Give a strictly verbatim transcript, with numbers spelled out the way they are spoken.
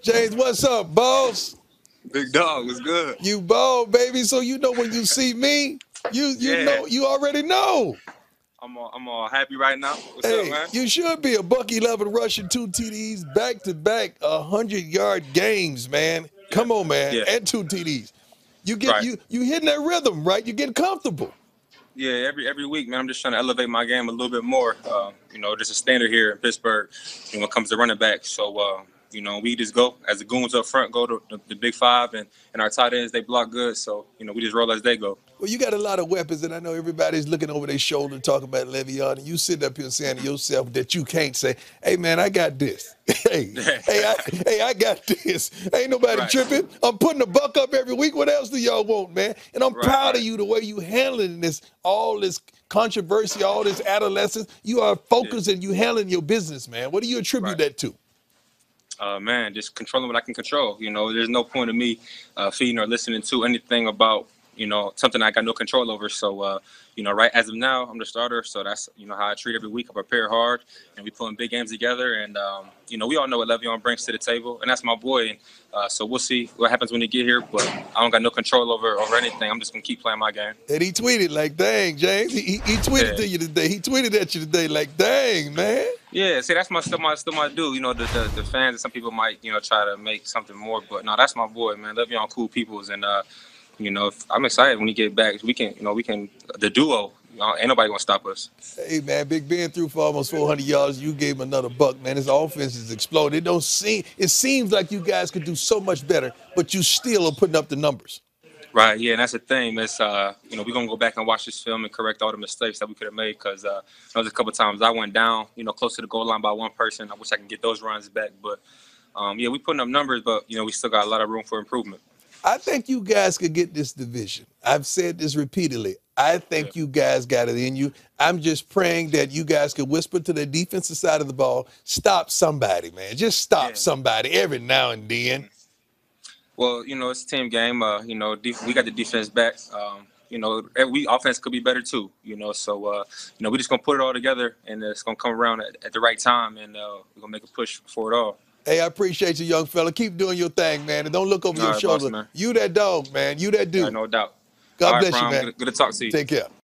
James, what's up, boss? Big dog was good. You bald, baby. So you know when you see me, you you Yeah, know you already know. I'm all, I'm all happy right now. What's up, Hey, man? you should be a buck eleven rushing two T Ds back to back a hundred yard games, man. Yeah, Come on, man, yeah, and two T Ds. You get right. you you hitting that rhythm, right? You getting comfortable. Yeah, every every week, man. I'm just trying to elevate my game a little bit more. Uh, you know, there's a standard here in Pittsburgh you know, when it comes to running back. So, uh, you know, we just go as the goons up front, go to the, the big five, and, and our tight ends they block good. So, you know, we just roll as they go. Well, you got a lot of weapons, and I know everybody's looking over their shoulder talking about Le'Veon, and you sitting up here saying to yourself that you can't say, "Hey, man, I got this. hey, hey, I, hey, I got this. Ain't nobody Right, tripping. I'm putting a buck up every week. What else do y'all want, man? And I'm right, proud of right. you the way you handling this, all this controversy, all this adolescence. You are Yeah, focused and you handling your business, man. What do you attribute right. that to? Uh, man, just controlling what I can control. You know, there's no point of me uh, feeding or listening to anything about, you know, something I got no control over. So, uh, you know, right as of now, I'm the starter. So that's, you know, how I treat every week. I prepare hard and we putting big games together. And, um, you know, we all know what Le'Veon brings to the table. And that's my boy. And uh, so we'll see what happens when he get here. But I don't got no control over, over anything. I'm just going to keep playing my game. And he tweeted like, "Dang, James." He, he, he tweeted Yeah. to you today. He tweeted at you today like, "Dang, man." Yeah, see, that's my still my still my dude. You know, the, the the fans and some people might you know try to make something more, but no, that's my boy, man. Le'Veon cool peoples, and uh, you know, if, I'm excited when he get back. We can, you know, we can the duo. You know, ain't nobody gonna stop us. Hey man, Big Ben threw for almost four hundred yards. You gave him another buck, man. His offense is exploded. It don't seem. It seems like you guys could do so much better, but you still are putting up the numbers. Right, yeah, and that's the thing. It's uh, you know, we're gonna go back and watch this film and correct all the mistakes that we could have made. Cause uh, there was a couple times I went down, you know, close to the goal line by one person. I wish I can get those runs back, but um, yeah, we putting up numbers, but you know, we still got a lot of room for improvement. I think you guys could get this division. I've said this repeatedly. I Yeah, think you guys got it in you. I'm just praying that you guys could whisper to the defensive side of the ball, stop somebody, man. Just stop yeah. somebody every now and then. Well, you know, it's a team game. Uh, you know, def- we got the defense back. Um, you know, eh, we offense could be better too. You know, so uh, you know, we're just gonna put it all together, and it's gonna come around at, at the right time, and uh, we're gonna make a push for it all. Hey, I appreciate you, young fella. Keep doing your thing, man. And don't look over All your right, boss shoulder. man. You that dog, man. You that All right, dude. no doubt. All God right, bless you, Prime. man. Good, good to talk to you. Take care.